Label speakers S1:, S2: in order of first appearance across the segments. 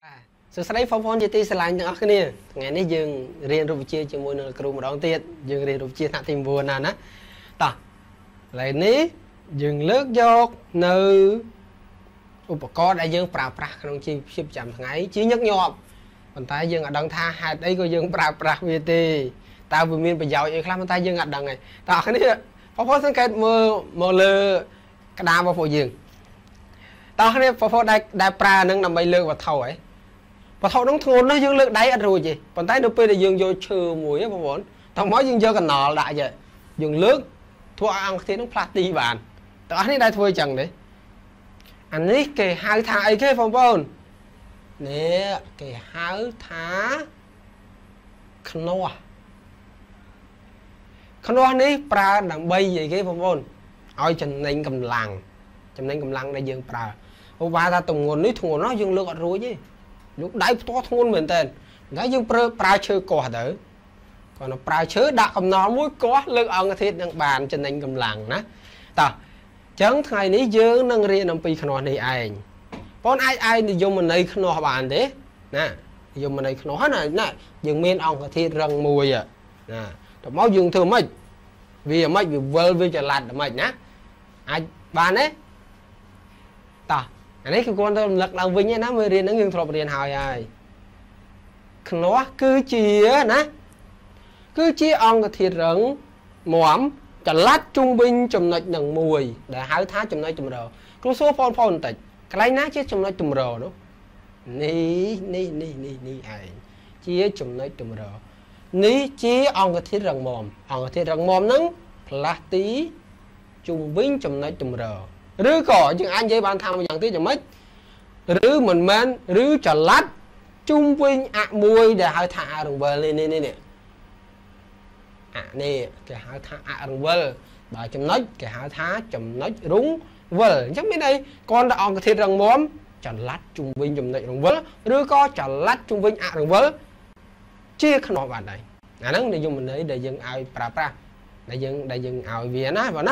S1: สุดท้ายฟ้องจะตีสลายอย่างนี้ไงนี่ยังเรียนรูปเชี่ยวจมูกนึงครูมาดองเตี้ยยังเรียนรูปเชี่ยวหน้าทีมบัวนะต่อหลายนี้ยังเลิกยกในอุปกรณ์ได้ยังปราบปรามขนมจีบชิบจำไงชี้ยักยอบคนตายยังดังท่าหาได้ก็ยังปราบปรามวิธีตาบุญมีประโยชน์อีกครั้งคนตายยังดังไงต่อแค่นี้พอสังเกตมือเลยกระดาษมาพอยิงต่อแค่นี้พอได้ปลาหนึ่งนำไปเลือกว่าเท่าไหร่พอเท่าน้องทูนnó dương lực đáy ăn rồi gì còn tay nó là dương vô chừa mùi á bọn bọn thằng nói dương vô cần nọ lại vậy dương nước thua ăn thì nó plat đi bàn tao ăn đây thôi chẳng đấy anh ấy kể hai thằng ấy cái phòng bọn nè kể hai thằng khăn này pra đằng bay vậy cái phòng bọn ôi chân nên cầm lăng đây dương pra ô ba ta tùng nguồn nước thùng nó dương lực ăn rồi chứ lúc đấy to thôn mình tên đấy nhưng pra chơi cỏ đấy còn nó pra chơi đã cầm nó mũi có lực ông thiết đang bàn trên anh cầm lằng nè ta chẳng ngày ní dương nâng riêng nằm pi khăn này anh con ai thì dùng mình này khăn bàn thế nè dùng mình này khăn này nè dương miên ông thiết răng mùi à nè máu dương thưa mấy vì mấy vì vơ vì trở lại mày nhá ai bàn đấy ta anh ấy con tôi lật đầu với nhé nó mới riêng nó nghiêng thọp riêng hỏi ai nó cứ chia nè cứ chia ông cái thịt rừng mỏm cả lát trung binh chùm nạch đằng mùi để hái thá chùm nạch chùm rờ cứ số phone tịch cái lấy nát chứ chùm nạch chùm rờ đúng ní ai chia chùm nạch chùm rờ ní chia ông cái thịt rừng mỏm ông cái thịt rừng mỏm nắng lát tí trung binh chùm nạch chùm rờ rứ cỏ nhưng anh dây bàn tham một dạng tí cho mấy rứ mình men rứ trà lát trung vinh mùi để hai thả rừng vơ lên nè nè cái hai thả rừng vơ bà chấm nói cái hai thả chấm nói đúng vơ chắc bên đây con đã on cái thịt rừng móm trà lát trung vinh chấm nói rừng vơ rứ có trà lát trung vinh rừng vơ chia khăn nọ vào đây nó để dùng mình đấy để dừng ai pra để dừng ai việt á vào nó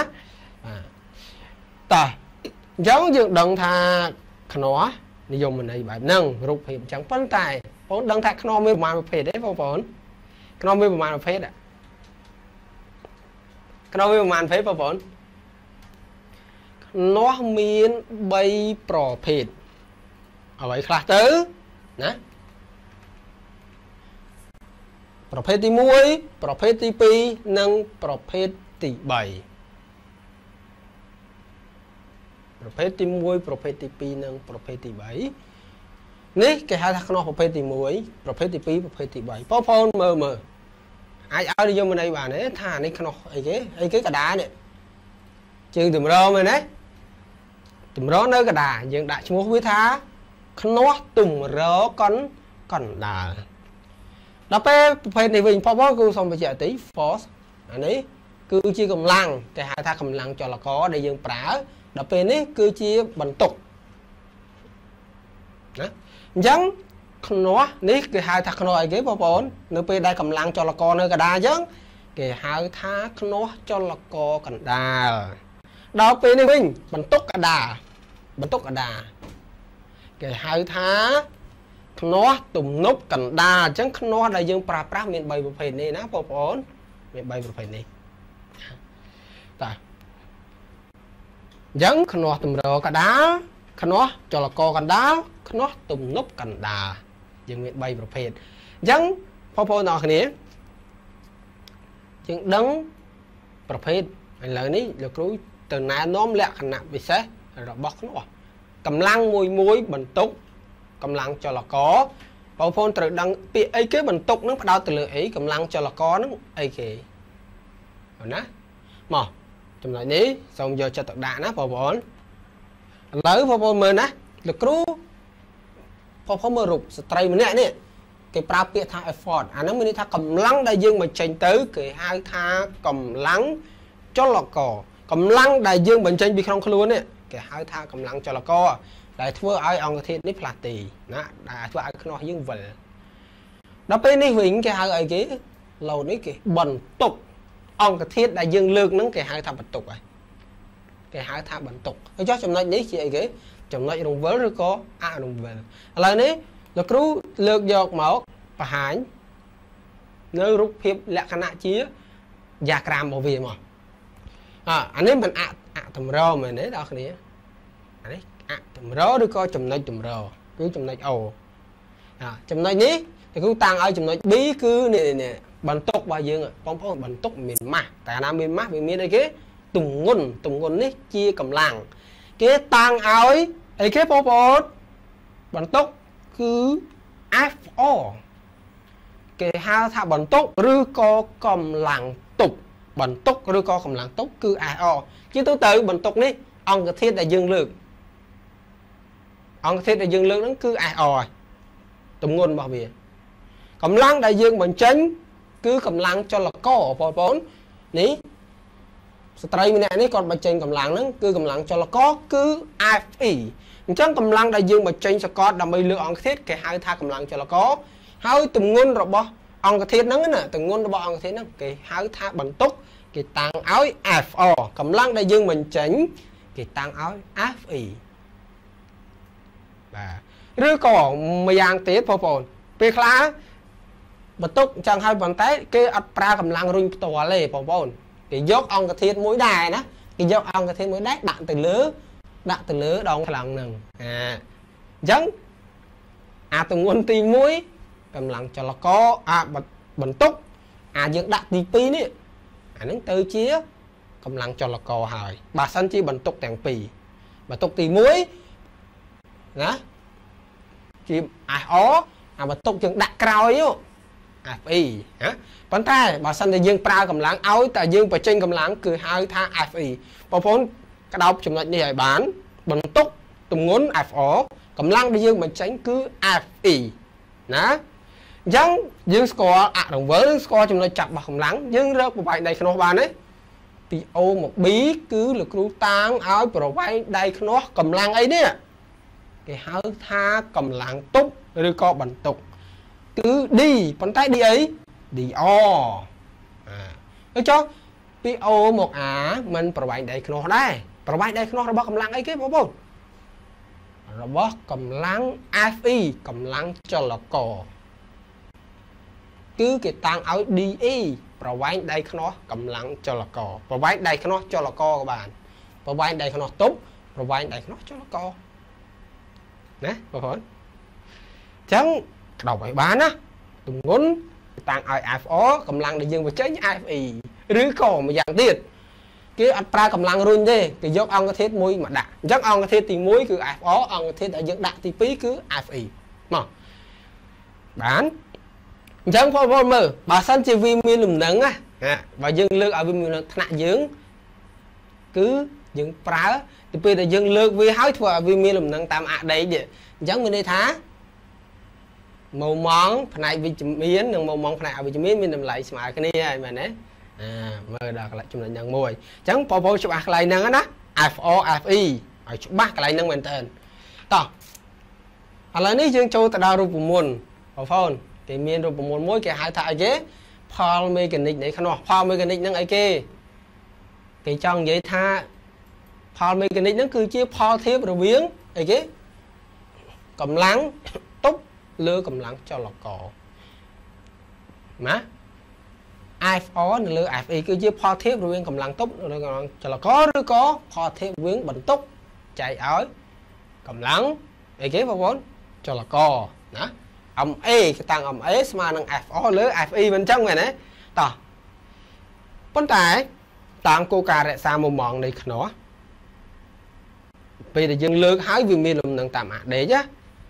S1: ta giống như đồng thà nó đi dùng mình này bài nâng rụt hiệp chẳng phân tài vốn đồng thà nó mới mà phê đấy vốn nó mới mà phê đấy nó mới mà phê vốn nó miên bay pro phê ở vậy khác tứ nè pro phê tí muối pro phê tí pi nâng pro phê tí bảy Prophet mùi, prophet pi nâng prophet bảy. Ní cái hai thằng nó prophet mùi, prophet pi, prophet bảy. Phô phô mờ. Ai đi vô bên đây bà này thà này nó ai cái cả đá này. Chừng tùm rô mà đấy. Tùm rô nơi cả đá, nhưng đại chúng quý thá. Nó tùm rô con đá. Đó bê prophet này mình phô phô cứ xong bây giờ tí force. Anh ấy cứ chia cầm lăng, cái hai thằng cầm lăng cho là có để dương prá. Đó bên ấy cứ chia bẩn tục giống nó ní cái hai thằng nó cái bao bốn nó bên đây cầm lăng cho là con nơi cả đa giống cái hai thằng nó cho là co cần đà đó bên ấy mình bẩn tục cả đà cái hai thằng nó tùm nút cần đà chẳng nó là dương pra miền bay bộ này ná bao bốn miền bay bộ này ta giống khăn nó tùm rô cả đá khăn nó cho là co cần đá khăn nó tùm nút cần đà dương miệng bay vào phết giống phô nào khăn này dương đấng vào phết anh lời ní được rúi từ nãy nóm lẹ khăn nặng bị xế rồi bóc nó cầm lăng muối bẩn túc cầm lăng cho là có phô từ đăng bị ấy cái bẩn túc nó bắt đầu từ lưỡi ấy cầm lăng cho là có nó ấy kì rồi ná mà trong này ní xong giờ cho tận đạn á phô bốn lấy phô mờ á được rú phô mờ rụp stray mình nè cái pra bịa tha effort nó mình tha cầm lăng đại dương mà tranh tới cái hai tha cầm lăng cho là cỏ cầm lăng đại dương mình tranh bị không luôn nè cái hai tha cầm lăng cho là co đại thua ai ông thiên nít là tì nè đại thua ai nó dương vần đó bên này hình cái hai ấy cái lâu đấy cái bẩn tục ông cái thiết đại dương lương nắng cái hai thằng bẩn tục rồi cái hai thằng bẩn tục cho trong này đấy chị cái trong này đồng vớ rồi có đồng về là đấy លោកគ្រូលើកយកមកបង្ហាញនៅរូបភាពលក្ខណៈជាយ៉ាក្រាមរបស់វាមកអានេះមិនអតម្រមែនទេដល់គ្នាអានេះអតម្រឬក៏ចំណុចតម្រគឺចំណុច O ចំណុចនេះគឺតាំងឲ្យចំណុច B គឺនេះបន្ទុករបស់យើងបងប្អូនបន្ទុកមានម៉ាស់តែណាមានម៉ាស់វាមានអីគេទម្ងន់នេះជាកម្លាំងគេតាំងឲ្យអីគេបងប្អូនបន្ទុកគឺ FO គេហៅថាបន្ទុកឬក៏កម្លាំងទុកបន្ទុកឬក៏កម្លាំងទុកគឺ FO ជាទូទៅបន្ទុកនេះអង្គធាតុដែលយើងលើកហ្នឹងគឺ FO ហើយទម្ងន់របស់វាកម្លាំងដែលយើងបញ្ចេញគឺកម្លាំងចលករបងប្អូននេះស្ត្រីម្នាក់នេះគាត់បញ្ចេញកម្លាំងហ្នឹងគឺកម្លាំងចលករគឺ Fe អញ្ចឹងកម្លាំងដែលយើងបញ្ចេញសកលដើម្បីលើកអង្គធាតុគេហៅថាកម្លាំងចលករហើយទម្ងន់របស់អង្គធាតុហ្នឹងណាទម្ងន់របស់អង្គធាតុហ្នឹងគេហៅថាបន្ទុកគេតាំងឲ្យ Fo កម្លាំងដែលយើងបញ្ចេញគេតាំងឲ្យ Fe បាទឬក៏ម្យ៉ាងទៀតបងប្អូនពេលខ្លះបន្ទុកចឹងហើយប៉ុន្តែគេអត់ប្រើកម្លាំងរុញផ្ទាល់ទេបងប្អូនគេយកអង្គធាតុមួយដែរណាគេយកអង្គធាតុមួយដែរដាក់ទៅលើដងខ្លាំងហ្នឹងអញ្ចឹងអាទម្ងន់ទី1កម្លាំងចលករបន្ទុកយើងដាក់ទី2នេះអាហ្នឹងទៅជាកម្លាំងចលករហើយបើសិនជាបន្ទុកទាំងពីរបន្ទុកទី1ណាជា FO អាបន្ទុកយើងដាក់ក្រោយFe ណាប៉ុន្តែបើសិនតែយើងប្រើកម្លាំងឲ្យតែយើងបញ្ចេញកម្លាំងគឺហៅថា Fe បងប្អូនក្តោបចំណុចនេះឲ្យបានបន្ទុកទម្ងន់ Fo កម្លាំងដែលយើងបញ្ចេញគឺ Fe ណាអញ្ចឹងយើងស្គាល់អរង្វិលស្គាល់ចំណុចចាប់របស់កម្លាំងយើងរកប្រវែងដៃខ្នោះបានទេពី O មក B គឺលោកគ្រូតាំងឲ្យប្រវែងដៃខ្នោះកម្លាំងអីនេះគេហៅថាកម្លាំងទប់ឬក៏បន្ទុកគឺ D ប៉ុន្តែ D អី DR អញ្ចឹងពី O មក A មិនប្រវែងដៃខ្នោះដែរប្រវែងដៃខ្នោះរបស់កម្លាំងអីគេបងប្អូនរបស់កម្លាំង Fe កម្លាំងចលករគឺគេតាំងឲ្យ DE ប្រវែងដៃខ្នោះកម្លាំងចលករប្រវែងដៃខ្នោះចលករក៏បានប្រវែងដៃខ្នោះទប់ប្រវែងដៃខ្នោះចលករណាបងប្អូនអញ្ចឹងក្តោបឲ្យបានណាទម្ងន់តាំងឲ្យ Fo កម្លាំងដែលយើងបញ្ចេញ Fe ឬក៏ម្យ៉ាងទៀតគេអត់ប្រើកម្លាំងរុញទេគេយកអង្គធាតុមួយមកដាក់អញ្ចឹងអង្គធាតុទី1គឺ Fo អង្គធាតុដែលយើងដាក់ទី2គឺ Fe មកបានអញ្ចឹងបងប្អូនមើលបើសិនជាវាមានលំនឹងណាបើយើងលើកឲ្យវាមានថ្នាក់យើងគឺយើងប្រើទៅពេលដែលយើងលើកវាហើយធ្វើឲ្យវាមានលំនឹងតាមអដេកអញ្ចឹងមានន័យថាម៉ូម៉ង់ផ្នែកវិជ្ជមាននិងម៉ូម៉ង់ផ្នែកអវិជ្ជមានមានតម្លៃស្មើគ្នាហើយមែនទេមើលដល់កន្លែងចំណុចយ៉ាងមួយអញ្ចឹងបងប្អូនច្បាស់កន្លែងហ្នឹងណា Fo Fe ឲ្យច្បាស់កន្លែងហ្នឹងមែនតើតោះឥឡូវនេះយើងចូលទៅដល់រូបមន្តបងប្អូនគេមានរូបមន្តមួយគេហៅថាអីគេផលមេកានិកនៃខ្នោះផលមេកានិកហ្នឹងអីគេចង់និយាយថាផលមេកានិកហ្នឹងគឺជាផលធៀបរវាងអីគេកម្លាំងទប់លើកម្លាំងចលករណា Fo នៅលើ Fe គឺជាផលធៀបរវាងកម្លាំងទប់លើកម្លាំងចលករឬក៏ផលធៀបរវាងបន្ទុកចែកឲ្យកម្លាំងអីគេបងប្អូនចលករណា MA គេតាំង MA ស្មើនឹង Fo លើ Fe មិនអញ្ចឹងមែនទេតោះប៉ុន្តែតាមគោលការណ៍រក្សាមុំម៉ងនៃខ្នោះពេលដែលយើងលើកហើយវាមានលំនឹងតាមអាដេកណា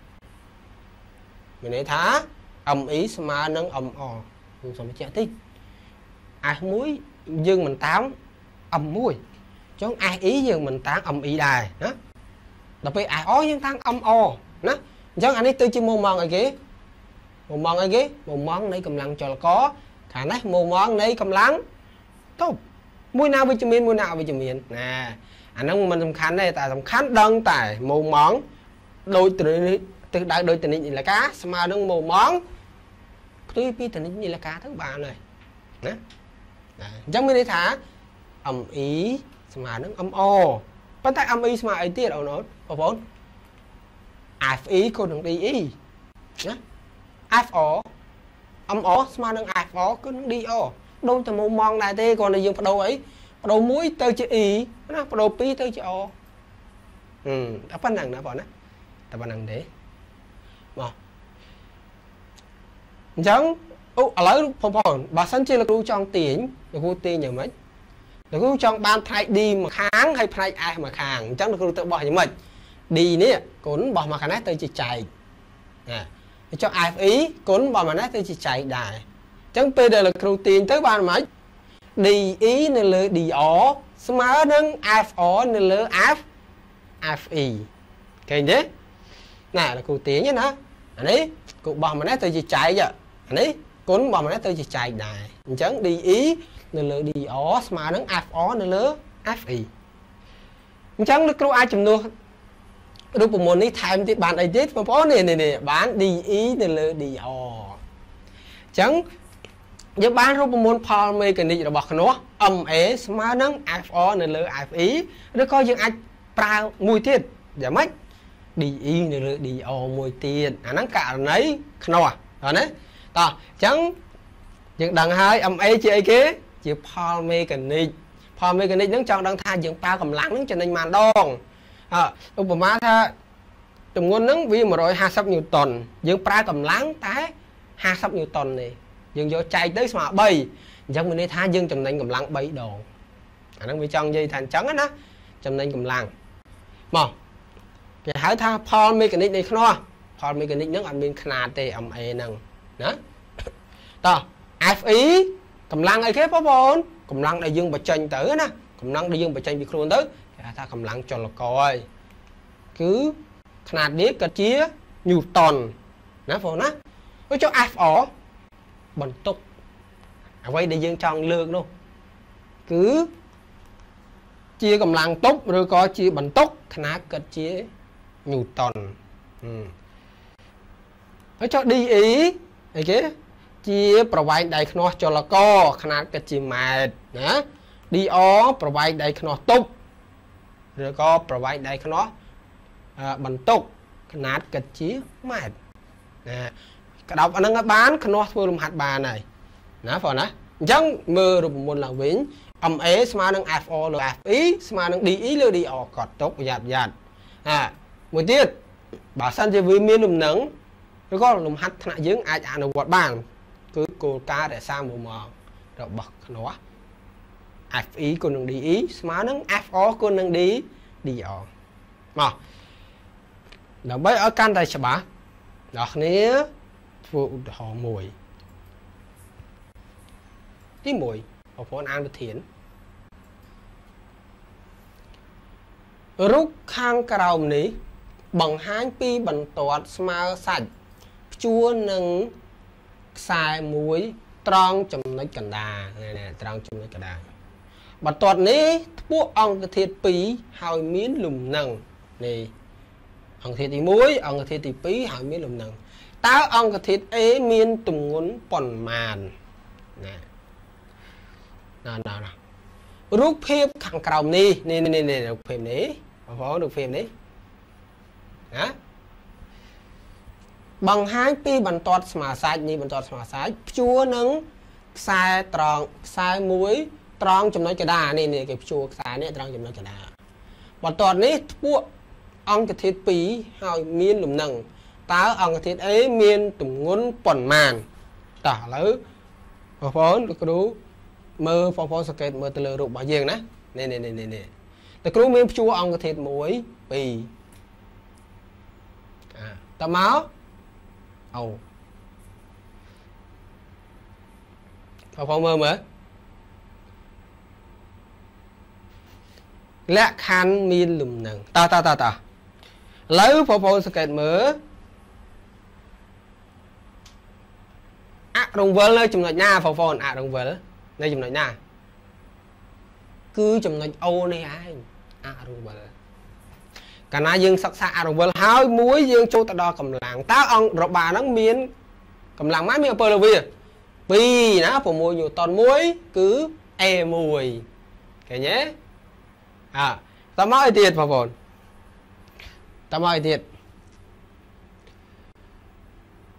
S1: មានន័យថា ME ស្មើនឹង MO ខ្ញុំសូមបញ្ជាក់តិច S1 យើងមិនតាម M1 អញ្ចឹង SE យើងមិនតាម ME ដែរណាដល់ពេល SO យើងតាម MO ណាអញ្ចឹងអានេះទៅជាមុំម៉ងអីគេមុំម៉ងអីគេមុំម៉ងនៃកម្លាំងចលករខាងនេះមុំម៉ងនៃកម្លាំងទប់មួយណាវិជ្ជមានមួយណាអវិជ្ជមានណាអាហ្នឹងមិនសំខាន់ទេតែសំខាន់ដឹងតែមុំម៉ងដូចទិសដៅដូចតនិចនីលកាស្មើនឹងមុំម៉ងផ្ទុយពីតនិចនីលកាទៅបានហើយណាអញ្ចឹងមានន័យថា ME ស្មើនឹង MO ប៉ុន្តែ ME ស្មើអីទៀតអូនបងប្អូន Fe គុណនឹង DE FO âm ó mà nâng FO cứ đi ó đâu cho mong mong đại tê còn là dương đầu ấy đầu mũi tới chữ ý nó đầu pi tới chữ o đã phân năng nó bỏ nè ta phân năng đấy mà chẳng ở lấy phong bà sân chơi là cô trong tiền là cô tiền nhiều mấy là cô trong ban thay đi mà kháng hay thay ai mà kháng chẳng là cô tự bỏ như mình đi nè cũng bỏ mà khả năng tới chỉ chạy cho ai ý cũng bỏ mà nói tới chỉ chạy đài chẳng bây giờ là cô tiền tới ban mấy đi ý nên là đi ó smart nâng FO nên là FE kênh đấy này là cô tiếng nhé nó anh ấy cũng bỏ mà nói tới chỉ chạy vậy anh ấy cũng bỏ mà nói tới chỉ chạy đài chẳng đi ý nên là đi ó smart nâng FO nên là FE chẳng là cô ai chùm luôn lúc một môn ấy thay thì bạn ấy chết mà có này bán đi ý nên là đi ó chẳng giờ bán rút môn Paul mê cái này là bọc nó âm ế mà nâng FO nên là FE nó coi những anh prao mùi tiền giả mất đi ý nên là đi o mùi tiền nó cả nấy nó rồi đấy ta chẳng những đằng hai âm ế chị ấy kế chỉ Paul mê cái này nó trong đang thay những ba cầm lắng cho nên màn đòn lúc mà tha tụi ngôn nắng vì mà rồi 20 nhiều tuần những ba cầm lắng tái 20 nhiều tuần này dừng vô chạy tới mà bay giống mình đi tha dương chầm nên cầm lăng bay đồ nó bị trong dây thành trắng á chầm nên cầm lăng mà cái hãy tha Paul mechanic này không Paul mechanic nước anh bên khna tê âm e năng đó to FE cầm lăng ấy kế bó bồn cầm lăng đại dương bạch tranh tử nè cầm lăng đại dương bạch tranh bị khuôn tới ta cầm lăng cho là coi cứ khna điếc cả chia nhiều tòn nó phổ nó với cho FO bẩn túc quay để dương tròn lương luôn cứ chia cầm lăng túc rồi có chia bẩn túc khá cất chia nhiều tòn cho đi ý cái chia provide đầy nó cho là co khá cất chia mệt nhá đi ó provide đầy nó túc rồi có provide đầy nó bẩn túc khá cất chia mệt nè cái đọc anh đang bán nó phương hạt bà này nó phải nè chẳng mơ rồi một lần vĩnh âm ế mà đang FO là FE mà đang đi ý lưu đi ở cọt tốt dạt một tiết bảo sân chơi với miên lùm nắng rồi có lùm hạt thằng dưỡng ai ăn được quạt bàn cứ cô ca để sang mùa mờ rồi bật nó FE con đang đi ý mà đang FO con đang đi ở mà đó bây ở can đây sẽ bà đó này phụ họ mùi tí mùi họ phó ăn được thiến rút khang cà rào ní bằng hai pi bằng toát mà sạch chua nâng xài muối tròn chấm lấy cành đà này tròn chấm lấy cành đà bằng toát ní buộc ông cái thiệt pi hỏi miếng lùm nâng này ông thiệt thì muối ông thiệt thì pi hỏi miếng lùm nâng táo ông cái thịt ế miên tùng ngốn bòn màn nè nào rút phép khẳng còng đi nè được phim đấy có được phim đấy hả bằng hai pi bằng toát mà sai đi bằng toát mà sai chua nứng sai tròn sai muối tròn chấm nói cái đà nè cái chua sai nè tròn chấm nói cái đà bằng toát này buộc ông cái thịt pi hỏi miên lùm nâng táo ông thịt ấy miên tùng ngôn bòn màn tả lỡ phó phó được đủ mơ phó skate mơ từ lơ rụng bảo giềng nè nè từ cứ miên chua ông thịt muối bì tà máu ầu phó mơ mở lẹ khăn miên lùm nằng ta lấy phó skate mở đồng vợ lên chùm nói nha phò phòn đồng vợ đây chùm nói nha cứ chùm nói ô này ai đồng vợ cả na dương sắc xa đồng vợ háo muối dương châu ta đo cầm làng táo ông rồi bà nó miên cầm làng mái miên pơ là vì nó phò mùi nhiều toàn muối cứ mùi cái nhé ta nói thiệt phò phòn ta nói thiệt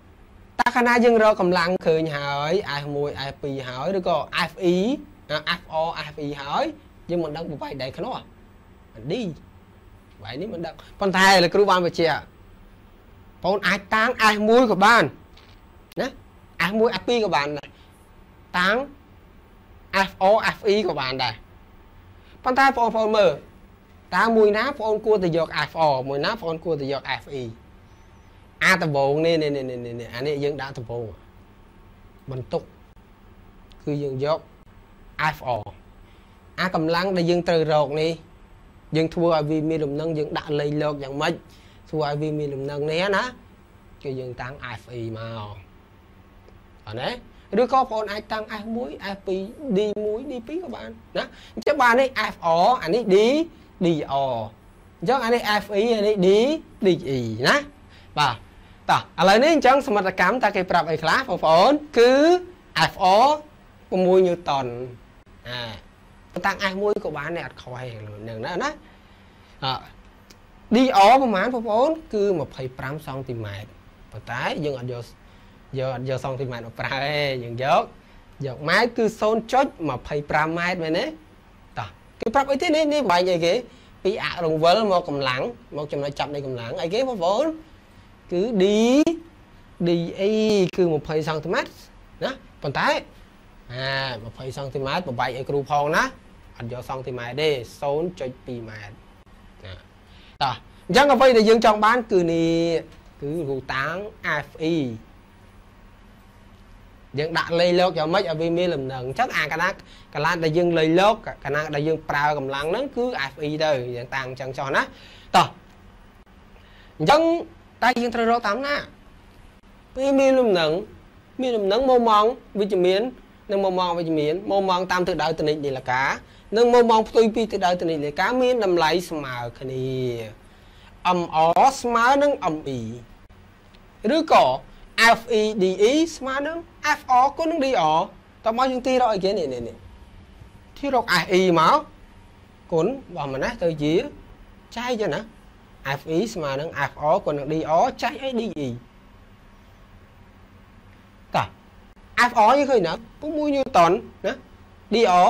S1: khả năng dân rồi cầm lăng khơi hỏi F1 F2 hỏi rồi có FE FO FE hỏi nhưng mình đang vậy đây cái nó đi vậy nếu mình đang con thầy là cứ ban về chia con ai tăng ai mũi của bạn nhé ai mũi FP của bạn này tăng FO FE của bạn này con thầy phone mở ta mũi ná phone cua từ giọt FO mũi ná phone cua từ giọt FE a tập bộ nè anh ấy dân đã tập bộ mình tục cứ dân giọt FO a cầm lăng để dân từ rột đi dân thua ai vì mi đồng nâng dân đã lấy lột dạng mấy thua ai vì mi đồng nâng né ná cho dân tăng FE mà ở đấy đứa có phone ai tăng ai muối FP đi muối đi phí các bạn đó chứ bạn ấy FO anh ấy đi o chứ anh ấy FE anh ấy đi ý ná và ta ở lại này chẳng xem mặt cảm ta cái prap ai class phone cứ FO có muối như tòn tăng ai muối của bạn này khỏi nâng đó ná đi óประมาณ phone គឺ25 cm ប៉ុន្តែយើងអត់យក cm មកប្រើទេយើងយកម៉ែត្រគឺ 0.25 ម៉ែត្រមែនទេតោះគេប្រាប់អីទេនេះបាញ់អីគេពីអរង្វិលមកកម្លាំងមកចំណុចចាប់នៃកម្លាំងអីគេបងប្អូនគឺ D E គឺ20 cm ណាប៉ុន្តែ20 cm បបែកឲ្យគ្រូផងណាអត់យក cm ទេ 0.2 ម៉ែត្រណាតោះអញ្ចឹងអ្វីដែលយើងចង់បានគឺនេះគឺរូតាំង FE យើងដាក់លេខលោកយ៉ាងម៉េចឲ្យវាមានលំនឹងអញ្ចឹងអាកណ្ដាលដែលយើងលេខលោកកណ្ដាលដែលយើងប្រើកម្លាំងហ្នឹងគឺ FE ទៅយើងតាំងអញ្ចឹងចុះណាតោះអញ្ចឹងតែយើងត្រូវរកតាមណាពេលមានលំនឹងមុំម៉ងវិជ្ជមាននិងមុំម៉ងវិជ្ជមានមុំម៉ងតាមទិសដៅតនិកនីលកានិងមុំម៉ងផ្ទុយពីទិសដៅតនិកនីលកាមានតម្លៃស្មើគ្នា MO ស្មើនឹង ME ឬក៏ FE DE ស្មើនឹង FO គុណនឹង DO តើមកយើងទីរកអីគេនេះទីរក FE មកគុណបើមិនណាទៅជាចែកចឹងណា FE ស្មើនឹង FO គុណនឹង DO ចែកឲ្យ DE តើ FO យើងឃើញណា6 Newton ណា DO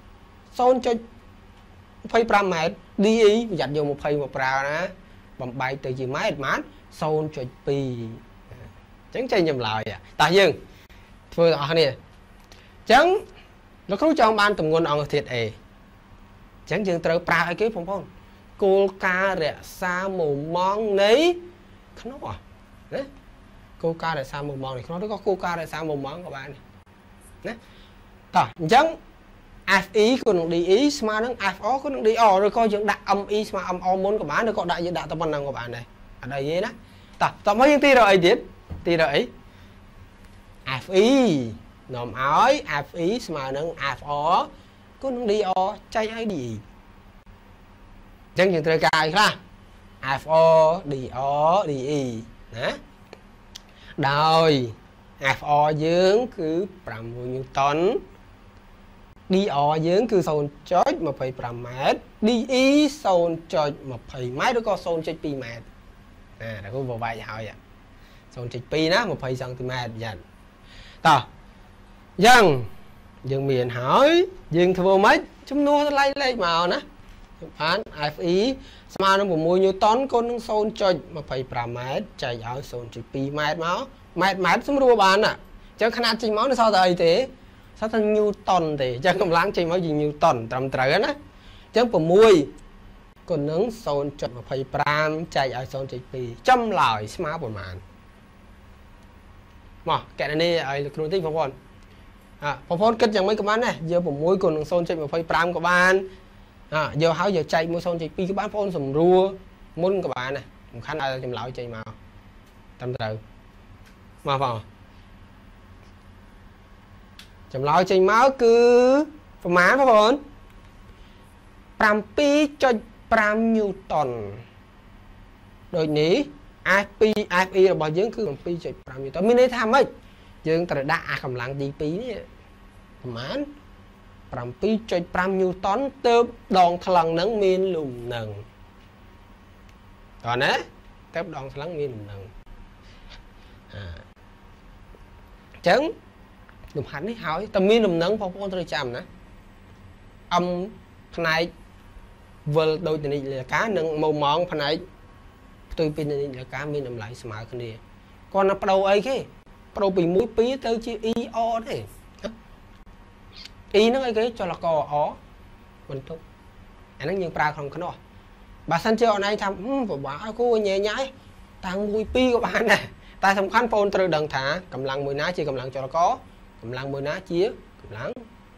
S1: 0.25 ម៉ែត្រ DE ប្រយ័ត្នយក20មកប្រើណាបំបែកទៅជាម៉ែត្រប៉ុន្មាន 0.2 ចឹងចេញចម្លើយតោះយើងធ្វើទាំងអស់គ្នាចឹងលោកគ្រូចង់បានទម្ងន់អង្គធាតុ A ចឹងយើងត្រូវប្រើអីគេបងប្អូនគោលការណ៍រក្សាមុំម៉ងនៃខ្នោះណាគោលការណ៍រក្សាមុំម៉ងនៃខ្នោះឬក៏គោលការណ៍រក្សាមុំម៉ងក៏បានណាតោះអញ្ចឹង FE គុណនឹង DE ស្មើនឹង FO គុណនឹង DO ឬក៏យើងដាក់ ME ស្មើ MO មុនក៏បានឬក៏យើងដាក់តែប៉ុណ្្នឹងក៏បានដែរអត់អីទេណាតោះមកយើងទីរកអីទៀតទីរកអី FE នាំឲ្យ FE ស្មើនឹង FO គុណនឹង DO ចែកឲ្យ DE អញ្ចឹងយើងត្រូវការអីខ្លះ FO DO DE ណាដោយ FO យើងគឺ6 Newton DO យើងគឺ 0.25 ម៉ែត្រ DE 0.20 ម៉ែត្រឬក៏ 0.2 ម៉ែត្រតែគូបបែកហើយ 0.2 ណា 20 សង់ទីម៉ែត្រយ៉ាងតោះយ៉ាងយើងមានហើយយើងធ្វើម៉េចចំនួនថ្លៃលេខមកណាបាន FE ស្មើនឹង6 Newton គុណនឹង 0.25 ម៉ែត្រចែកឲ្យ 0.2 ម៉ែត្រមកម៉ែត្រស្រួលបានណាអញ្ចឹងຂະຫນាត់ចេញមកនៅសល់តែអីទេសល់តែ Newton ទេអញ្ចឹងកម្លាំងចេញមកជា Newton ត្រឹមត្រូវណាអញ្ចឹង6គុណនឹង 0.25 ចែកឲ្យ 0.2 ចម្លើយស្មើប៉ុន្មានមកកណនីឲ្យលោកគ្រូតិចបងប្អូនបងប្អូនគិតយ៉ាងម៉េចក៏បានដែរយក6គុណនឹង 0.25 ក៏បានយកហើយយកចែកមួយ 0.2 ក៏បានបងប្អូនសម្រួលមុនក៏បានដែរសំខាន់ឲ្យចម្លើយចេញមកត្រឹមត្រូវមកបងចម្លើយចេញមកគឺប្រមាណបងប្អូន 7.5 Newton ដូចនេះ FE របស់យើងគឺ 7.5 Newton មានន័យថាម៉េចយើងត្រូវដាក់អាកម្លាំងទី2នេះប្រមាណ 7.5 Newton ទើបដងថ្លឹងនឹងមានលំនឹងតើណាទើបដងថ្លឹងមានលំនឹង chẳng lùm hạt ní hỏi tầm miên lùm nâng phong phong tôi chạm nè âm phần này vừa đôi tình hình là cá nâng màu mòn phần này tôi pin là cá miên làm lại smart cái này còn nó đầu ấy cái đầu bị mũi pí tới chi y o đấy y nó cái cho là cò ó mình tốt anh nó như pra không có nó bà săn chơi này thầm và bà cô nhẹ nhãi tăng mũi pi của bạn này ta sắm khăn phone từ đằng thả cầm lăng mùi ná chỉ cầm lăng cho nó có cầm lăng mùi ná chia cầm lăng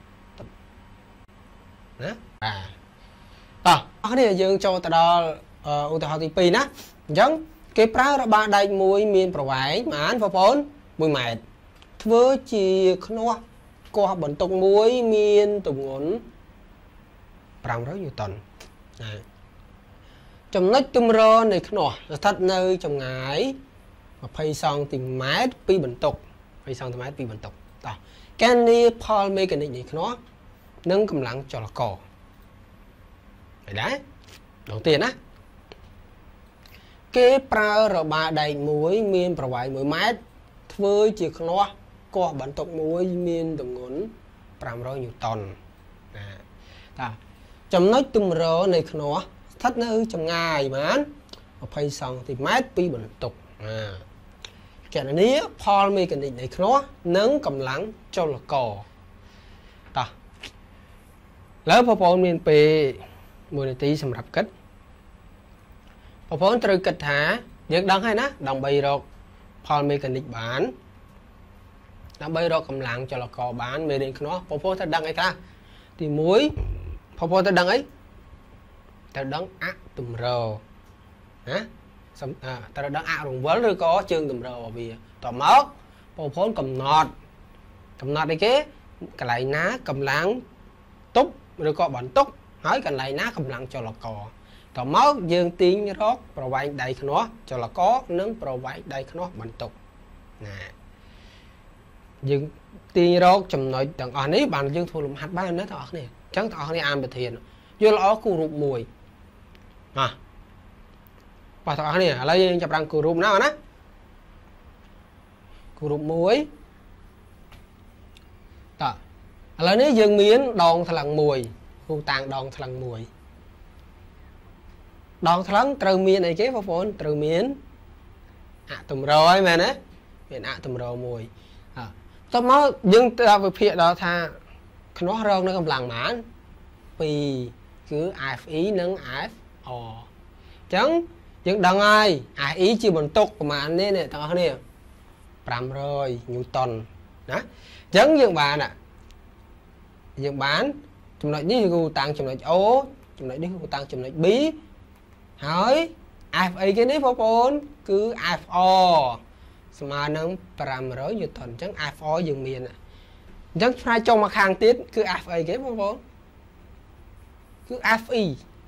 S1: đó cái này dương cho ta đo ô tô thì pi ná giống cái pra là ba đại mùi miềnប្រវែង mà anh phô phone 1 mét ធ្វើជាខ្នោះកោះបន្ទុកមួយមានទម្ងន់500 Newton ចំណុចទម្រនៃខ្នោះស្ថិតនៅចម្ងាយ20 cm ពីបន្ទុក20 cm ពីបន្ទុកតោះកែននីផលមេកានិកនៃខ្នោះនិងកម្លាំងចលករហើយដែរដងទៀតណាគេប្រើរបាដែកមួយមានប្រវែង 1 ម៉ែត្រធ្វើជាខ្នោះកោះបន្ទុកមួយមានទម្ងន់500 Newton ណាតើចំណុចទម្រនៃខ្នោះស្ថិតនៅចម្ងាយបាន20 cm ពីបន្ទុកគណនាផលមេកានិកនៃខ្នោះនិងកម្លាំងចលករតោះលើបងប្អូនមានពេល1នាទីសម្រាប់គិតបងប្អូនត្រូវគិតថាយើងដឹងហើយណាដើម្បីរកផលមេកានិកបានដើម្បីរកកម្លាំងចលករបានមេរៀនខ្នោះបងប្អូនត្រូវដឹងអីខ្លះទី1បងប្អូនត្រូវដឹងអីត្រូវដឹងអទម្រណាត្រូវដឹងអរង្វិលឬក៏ជើងទម្ររបស់វាតមកបងប្អូនកំណត់អីគេកន្លែងណាកម្លាំងទប់ឬក៏បន្ទុកហើយកន្លែងណាកម្លាំងចលករតមកយើងទាញរកប្រវែងដៃខ្នោះចលករនិងប្រវែងដៃខ្នោះបន្ទុកណាយើងទាញរកចំណុចទាំងអស់នេះបានយើងធ្វើលំហាត់បានណាបងប្អូនអញ្ចឹងបងប្អូនអានប្រធានយល់ល្អគូរូបមួយបាទបងប្អូនឥឡូវយើងចាប់បានគូរូបណាណាគូរូបមួយតើឥឡូវនេះយើងមានដងថ្លឹងមួយគូតាំងដងថ្លឹងមួយដងថ្លឹងត្រូវមានអីគេបងប្អូនត្រូវមានអទម្រហើយមែនទេមានអទម្រមួយតោះមកយើងទៅវិភាគដល់ថាខ្នោះរងនៅកម្លាំងបាន2គឺ Fe និង Fo អញ្ចឹងយើងដឹងហើយ Fe ជាបន្ទុកប្រមាណនេះអ្នកទាំងអស់គ្នា500 Newton ណាអញ្ចឹងយើងបានចំណុចនេះគឺតាំងចំណុច O ចំណុចនេះគឺតាំងចំណុច B ហើយ Fa គេនេះបងប្អូនគឺ Fo ស្មើនឹង500 Newton អញ្ចឹង Fo យើងមានអញ្ចឹងផ្នែកចុងមកខាងទៀតគឺ Fa គេបងប្អូនគឺ Fe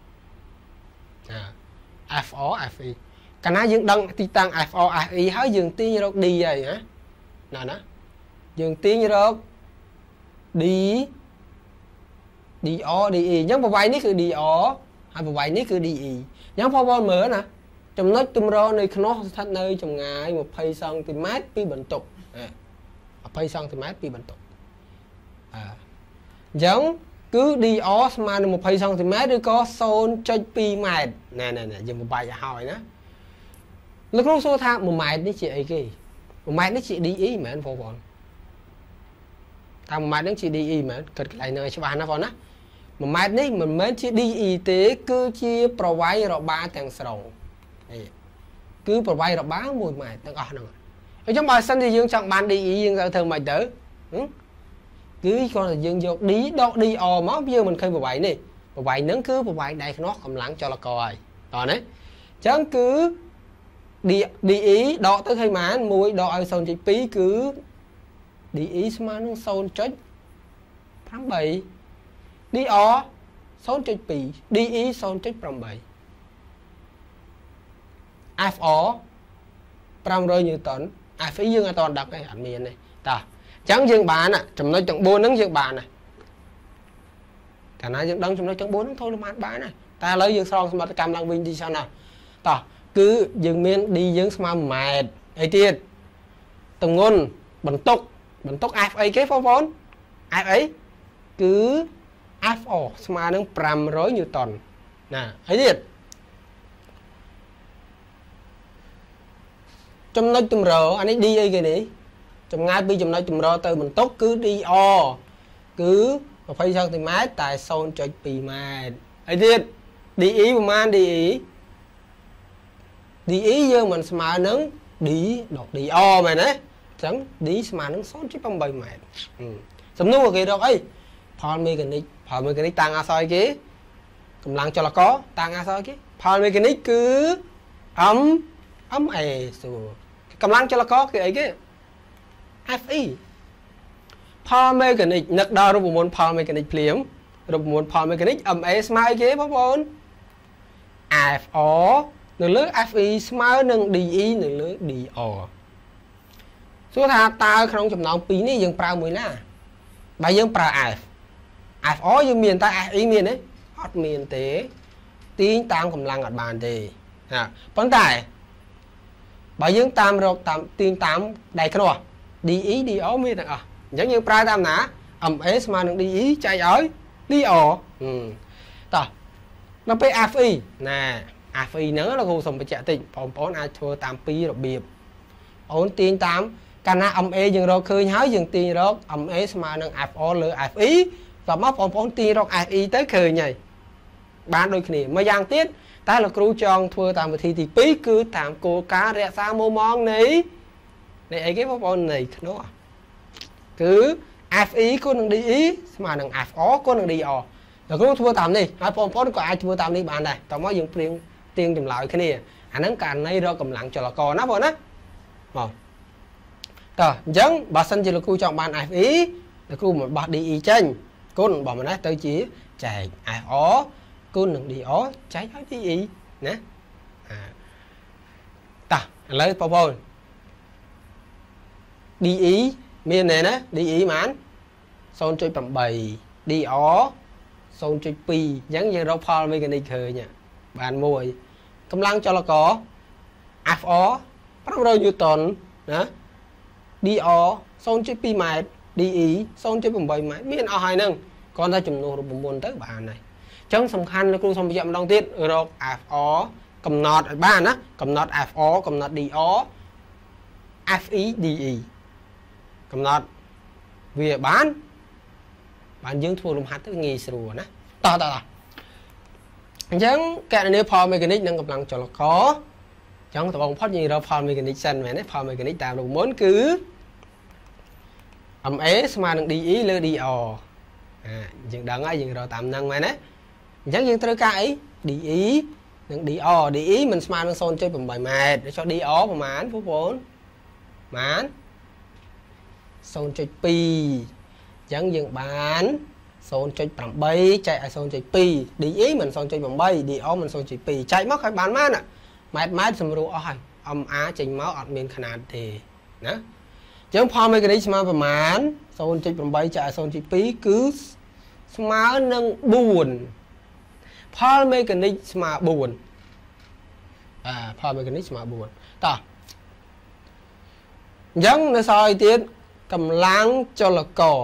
S1: Fo Fe កាលណាយើងដឹងទីតាំង Fo Fe ហើយយើងទាញរក D ហើយណាយើងទាញរក D DO DE អញ្ចឹងប្រវែងនេះគឺ DO ហើយប្រវែងនេះគឺ DE អញ្ចឹងបងប្អូនមើលណាចំណុចទម្រនៃខ្នោះស្ថិតនៅចម្ងាយ20 cm ពីបន្ទុក20 cm ពីបន្ទុកអញ្ចឹងគឺ DO ស្មើនឹង20 cm ឬក៏ 0.2 ម៉ែត្រណែយើងបំបែកឲ្យហើយណាលោកគ្រូសួរថា1ម៉ែត្រនេះជាអីគេ1ម៉ែត្រនេះជា DE មែនបងប្អូនថា1ម៉ែត្រនេះជា DE មែនគិតកន្លែងហ្នឹងឲ្យច្បាស់ណាបងណា1ម៉ែត្រនេះមិនមែនជា DE ទេគឺជាប្រវែងរបាទាំងស្រុងគឺប្រវែងរបា1ម៉ែត្រទាំងអស់ហ្នឹងអញ្ចឹងបើសិនជាយើងចង់បាន DE យើងត្រូវធ្វើម៉េចទៅគឺគ្រាន់តែយើងយក D ដក DO មកយើងមិនឃើញប្រវែងនេះប្រវែងហ្នឹងគឺប្រវែងដៃខ្នោះកម្លាំងចលករហើយតោះណាអញ្ចឹងគឺ DE ដកទៅឃើញប៉ុន្មាន1ដកឲ្យ 0.2 គឺ DE ស្មើនឹង 0.8 DO 0.2 DE 0.8 Fo 500 Newton Fe យើងអត់តដឹកទេអត់មានទេតោះអញ្ចឹងយើងបានចំណុចទាំង4ហ្នឹងយើងបានហើយកាលណាយើងដឹងចំណុចទាំង4ហ្នឹងthôiលំហាត់បានហើយតែឥឡូវយើងស្រង់សមត្ថកម្មឡើងវិញទីសិនណាតោះគឺយើងមាន D យើងស្មើ1ម៉ែត្រអីទៀតទម្ងន់បន្ទុកបន្ទុក F អីគេបងប្អូន F អីគឺ FO ស្មើនឹង500 Newton ណាហើយទៀតចំណុចតម្រអានេះ D អីគេនេះចម្ងាយពីចំណុចតម្រទៅបន្ទុកគឺ DR គឺ20 cm តែ 0.2 ម៉ែត្រហើយទៀត DE ប្រមាណ DE យើងមិនស្មើនឹង D ដក DR មែនទេអញ្ចឹង D ស្មើនឹង 0.8 ម៉ែត្រសំណួរគេរកអីផលមេកានិកតាំងអក្សរគេកម្លាំងចលករតាំងអក្សរគេផលមេកានិកគឺ MA សួរកម្លាំងចលករគឺអីគេ FE ផលមេកានិកនឹកដល់រូបមន្តផលមេកានិកភ្លាមរូបមន្តផលមេកានិក MA ស្មើអីគេបងប្អូន FR នៅលើ FE ស្មើនឹង DE នៅលើ DR សួរថាតើក្នុងចំណោមពីរនេះយើងប្រើមួយណាបើយើងប្រើ FR យើងមានតែ FE មានទេអត់មានទេទាញតាមកម្លាំងអត់បានទេណាប៉ុន្តែបើយើងតាមរកតាមទាញតាមដៃគ្រោះ DE DR មានទាំងអស់អញ្ចឹងយើងប្រើតាមណា MA ស្មើនឹង DE ចែកឲ្យ DR តោះដល់ពេល FE ណា FE ហ្នឹងលោកគ្រូសូមបញ្ជាក់តិចបងប្អូនអាចធ្វើតាមពីររបៀបអូនទាញតាមកាលណា MA យើងរកឃើញហើយយើងទាញរក MA ស្មើនឹង FR លើ FE តោះមកបងប្អូនទាញរក FE ទៅឃើញហើយបានដូចគ្នាមួយយ៉ាងទៀតតែលោកគ្រូចង់ធ្វើតាមវិធីទី2គឺតាមគោលការណ៍រក្សាមុំម៉ងនៃអីគេបងប្អូននៃខ្នោះគឺ FE គុណនឹង DE ស្មើនឹង FR គុណនឹង DR លោកគ្រូធ្វើតាមនេះហើយបងប្អូនក៏អាចធ្វើតាមនេះបានដែរតោះមកយើងព្រៀងទៀងចម្លើយគ្នាអាហ្នឹងករណីរកកម្លាំងចលករណាបងណាមកតោះអញ្ចឹងបើសិនជាលោកគ្រូចង់បាន FE លោកគ្រូមកបោះ DE ចេញគុណរបស់ម្នេះទៅជាចែក FR គុណនឹង DR ចែកឲ្យ DE ណាតោះឥឡូវបងប្អូន DE មានន័យណា DE ហ្មង 0.8 DR 0.2 អញ្ចឹងយើងរកផលមេកានិកឃើញបានមួយកម្លាំងចលករ FR 500 Newton ណា DR 0.2 ម៉ែត្រ DE 0.8 ម៉ែត្រមានអស់ហើយហ្នឹងគ្រាន់តែចំនួនរូបមន្តទៅបានហើយអញ្ចឹងសំខាន់លោកគ្រូសូមបញ្ជាក់ម្ដងទៀតរក FR កំណត់ឲ្យបានណាកំណត់ FR កំណត់ DR FE DE កំណត់វាបានយើងធ្វើលំហាត់ទៅងាយស្រួលណាតោះអញ្ចឹងកណនីផលមេកានិកនិងកម្លាំងចលករអញ្ចឹងតបងផុតយើងរកផលមេកានិកសិនមែនទេផលមេកានិកតាមរូបមន្តគឺ MA ស្មើនឹង DE លើ DR យើងដឹងហើយយើងរកតាមហ្នឹងមែនទេអញ្ចឹងយើងត្រូវការអី DE និង DR DE មិនស្មើនឹង 0.8 ម៉ែត្រចុះ DR ប្រហែលបងប្អូនប្រហែល 0.2 អញ្ចឹងយើងបាន 0.8 ចែកឲ្យ 0.2 DE មិន 0.8 DR មិន 0.2 ចែកមកឲ្យបានម៉ានម៉ែត្រសម្រួលអស់ហើយ MA ចេញមកអត់មានຂະຫນាតទេណាអញ្ចឹងផលមេកានិកស្មើប្រមាណ 0.8 ចែកឲ្យ 0.2 គឺស្មើនឹង4ផលមេកានិកស្មើ4ផលមេកានិកស្មើ4តោះអញ្ចឹងនៅសល់ឲ្យទៀតកម្លាំងចលករ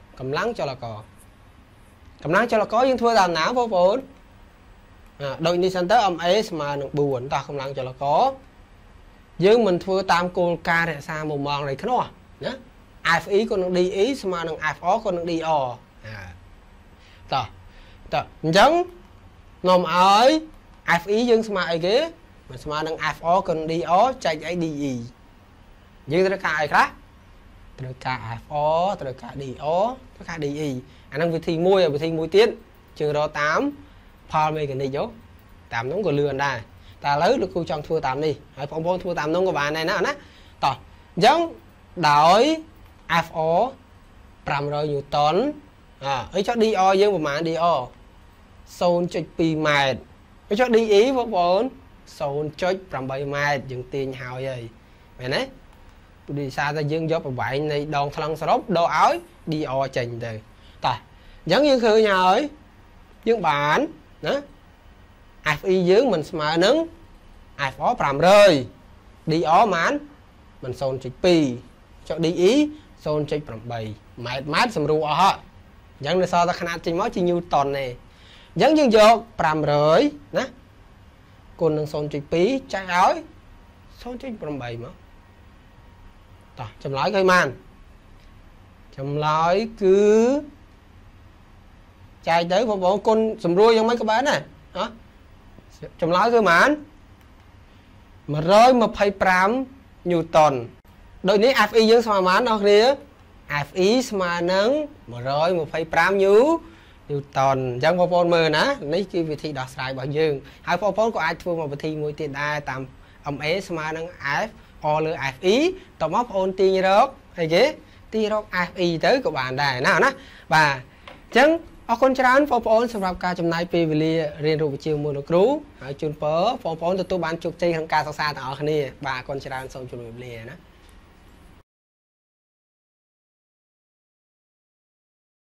S1: យើងធ្វើតាមណាបងប្អូនដូចនេះសិនទៅ MA ស្មើនឹង4តោះកម្លាំងចលករយើងមិនធ្វើតាមគោលការណ៍រក្សាមុំម៉ងនៃខ្នោះណា FE គុណនឹង DE ស្មើនឹង FR គុណនឹង DR តោះអញ្ចឹងនាំឲ្យ FE យើងស្មើអីគេមិនស្មើនឹង FR គុណ DR ចែកឲ្យ DE យើងត្រូវការអីខ្លះត្រូវការ FR ត្រូវការ DR ត្រូវការ DE អាហ្នឹងវិធីមួយហើយវិធីមួយទៀតយើងរកតាមផលមេកានិកយកតាមនោះក៏លឿនដែរតែឥឡូវលោកគ្រូចង់ធ្វើតាមនេះហើយបងប្អូនធ្វើតាមនោះក៏បានដែរណាតោះអញ្ចឹងដោយ FR 500 Newton ហើយចុះ DR យើងប្រមាណ DR 0.2 ម៉ែត្រហើយចុះ DE បងប្អូន 0.8 ម៉ែត្រយើងទាញហើយមែនទេពីសារតែយើងយកប្រវែងនៃដងថ្លឹងសរុបដកឲ្យ DR ចេញទៅតោះអញ្ចឹងយើងឃើញហើយយើងបានណា FE យើងមិនស្មើនឹង FR 500 DR មិន 0.2 ចុះ DE 0.8 mét sầm ru ở họ dân là so ta khả năng trình máu chỉ Newton này dân dương dọc 500 nè còn nâng 0.2 chạy áo 0.8 mà ta chấm lái cây màn chấm lái cứ chạy tới bọn con sầm ru giống mấy các bạn này đó chấm lái cây màn mà rơi mà phay pram Newton đội ní FI dương sao mà nó kia FI mà nâng mà rơi mà phay pram Newton dân phong phong mơ ná lấy cái vị thi đọc sai bảo dương hai phong phong có ai thua mà vị thi mũi tiền đai tạm âm S mà nâng F O lơ FI tao móc ôn ti như đó hay ghế ti đó FI tới của bạn đài nào ná và chẳng ở con trán phong phong sắpรับca trong này về รียนรู้chiều mùa nước rú chun pớ phong phong từ tôi bán chụp chơi thằng ca xa xa ở này bà con trán xong chun về nè